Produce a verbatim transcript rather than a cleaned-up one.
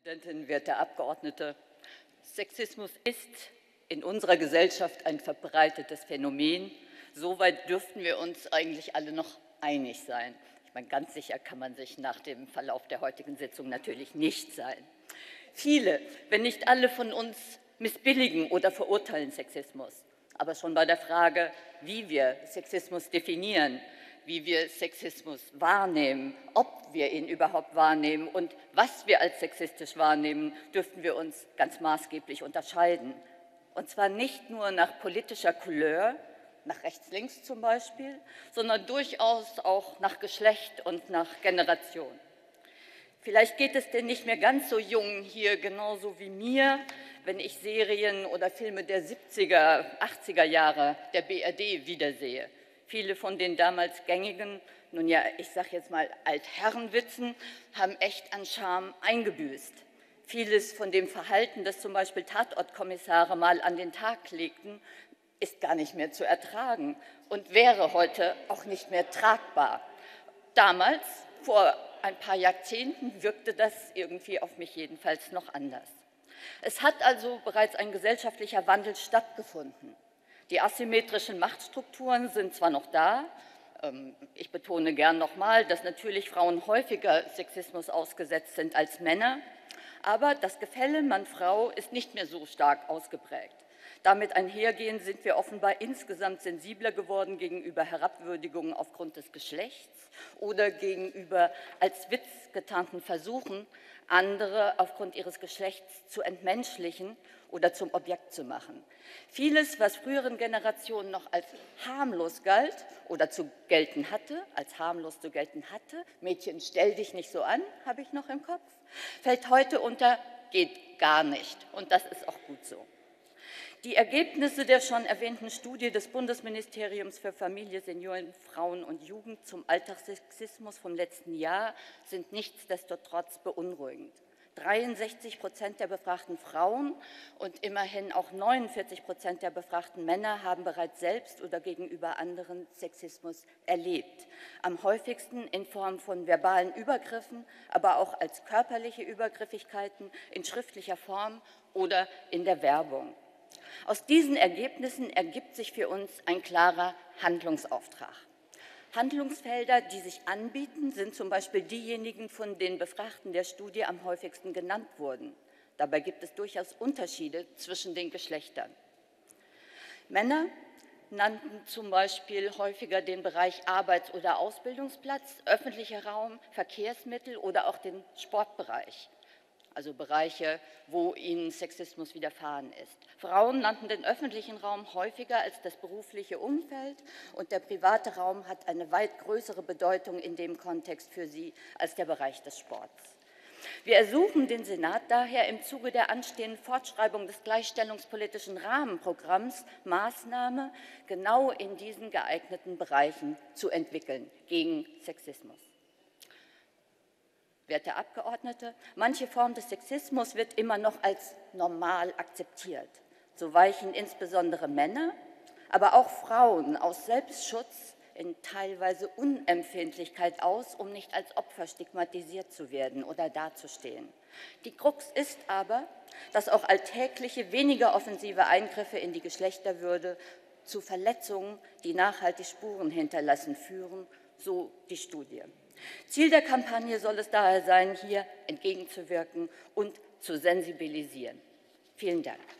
Präsidentin, werte Abgeordnete! Sexismus ist in unserer Gesellschaft ein verbreitetes Phänomen. Soweit dürften wir uns eigentlich alle noch einig sein. Ich meine, ganz sicher kann man sich nach dem Verlauf der heutigen Sitzung natürlich nicht sein. Viele, wenn nicht alle von uns, missbilligen oder verurteilen Sexismus. Aber schon bei der Frage, wie wir Sexismus definieren, wie wir Sexismus wahrnehmen, ob wir ihn überhaupt wahrnehmen und was wir als sexistisch wahrnehmen, dürften wir uns ganz maßgeblich unterscheiden. Und zwar nicht nur nach politischer Couleur, nach rechts-links zum Beispiel, sondern durchaus auch nach Geschlecht und nach Generation. Vielleicht geht es den nicht mehr ganz so Jungen hier genauso wie mir, wenn ich Serien oder Filme der siebziger, achtziger Jahre der B R D wiedersehe. Viele von den damals gängigen, nun ja, ich sage jetzt mal Altherrenwitzen, haben echt an Charme eingebüßt. Vieles von dem Verhalten, das zum Beispiel Tatortkommissare mal an den Tag legten, ist gar nicht mehr zu ertragen und wäre heute auch nicht mehr tragbar. Damals, vor ein paar Jahrzehnten, wirkte das irgendwie auf mich jedenfalls noch anders. Es hat also bereits ein gesellschaftlicher Wandel stattgefunden. Die asymmetrischen Machtstrukturen sind zwar noch da, ich betone gern nochmal, dass natürlich Frauen häufiger Sexismus ausgesetzt sind als Männer, aber das Gefälle Mann-Frau ist nicht mehr so stark ausgeprägt. Damit einhergehend sind wir offenbar insgesamt sensibler geworden gegenüber Herabwürdigungen aufgrund des Geschlechts oder gegenüber als Witz getarnten Versuchen, andere aufgrund ihres Geschlechts zu entmenschlichen oder zum Objekt zu machen. Vieles, was früheren Generationen noch als harmlos galt oder zu gelten hatte, als harmlos zu gelten hatte, Mädchen, stell dich nicht so an, habe ich noch im Kopf, fällt heute unter geht gar nicht. Und das ist auch gut so. Die Ergebnisse der schon erwähnten Studie des Bundesministeriums für Familie, Senioren, Frauen und Jugend zum Alltagssexismus vom letzten Jahr sind nichtsdestotrotz beunruhigend. dreiundsechzig Prozent der befragten Frauen und immerhin auch neunundvierzig Prozent der befragten Männer haben bereits selbst oder gegenüber anderen Sexismus erlebt. Am häufigsten in Form von verbalen Übergriffen, aber auch als körperliche Übergriffigkeiten in schriftlicher Form oder in der Werbung. Aus diesen Ergebnissen ergibt sich für uns ein klarer Handlungsauftrag. Handlungsfelder, die sich anbieten, sind zum Beispiel diejenigen, von den Befragten der Studie am häufigsten genannt wurden. Dabei gibt es durchaus Unterschiede zwischen den Geschlechtern. Männer nannten zum Beispiel häufiger den Bereich Arbeits- oder Ausbildungsplatz, öffentlicher Raum, Verkehrsmittel oder auch den Sportbereich. Also Bereiche, wo ihnen Sexismus widerfahren ist. Frauen nannten den öffentlichen Raum häufiger als das berufliche Umfeld und der private Raum hat eine weit größere Bedeutung in dem Kontext für sie als der Bereich des Sports. Wir ersuchen den Senat daher im Zuge der anstehenden Fortschreibung des gleichstellungspolitischen Rahmenprogramms Maßnahmen genau in diesen geeigneten Bereichen zu entwickeln gegen Sexismus. Werte Abgeordnete, manche Form des Sexismus wird immer noch als normal akzeptiert. So weichen insbesondere Männer, aber auch Frauen aus Selbstschutz in teilweise Unempfindlichkeit aus, um nicht als Opfer stigmatisiert zu werden oder dazustehen. Die Krux ist aber, dass auch alltägliche, weniger offensive Eingriffe in die Geschlechterwürde zu Verletzungen, die nachhaltig Spuren hinterlassen, führen, so die Studie. Ziel der Kampagne soll es daher sein, hier entgegenzuwirken und zu sensibilisieren. Vielen Dank.